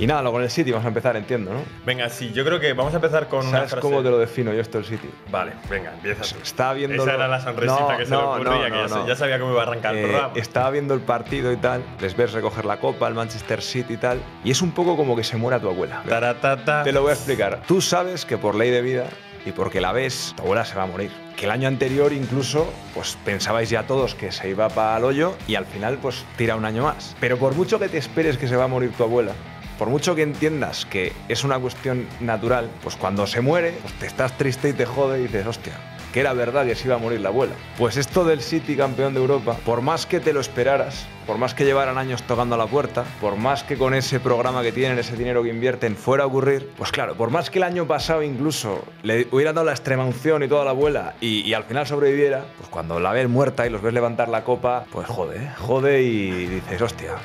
Y nada, con el City vamos a empezar, entiendo, ¿no? Venga, sí, yo creo que vamos a empezar con una ¿Sabes frase. cómo te lo defino yo esto del City? Vale, venga, empieza tú. Estaba viendo... Esa era la sonrisita que se le ocurría, que ya sabía cómo iba a arrancar el programa. Estaba viendo el partido y tal, les ves recoger la copa, el Manchester City y tal, y es un poco como que se muera tu abuela. Taratata. Te lo voy a explicar. Tú sabes que por ley de vida y porque la ves, tu abuela se va a morir. Que el año anterior incluso, pues pensabais ya todos que se iba para el hoyo y al final pues tira un año más. Pero por mucho que te esperes que se va a morir tu abuela, por mucho que entiendas que es una cuestión natural, pues cuando se muere, pues te estás triste y te jode y dices, hostia, que era verdad que se iba a morir la abuela. Pues esto del City campeón de Europa, por más que te lo esperaras, por más que llevaran años tocando a la puerta, por más que con ese programa que tienen, ese dinero que invierten, fuera a ocurrir, pues claro, por más que el año pasado incluso le hubieran dado la extrema unción y toda la abuela y al final sobreviviera, pues cuando la ves muerta y los ves levantar la copa, pues jode y dices, hostia,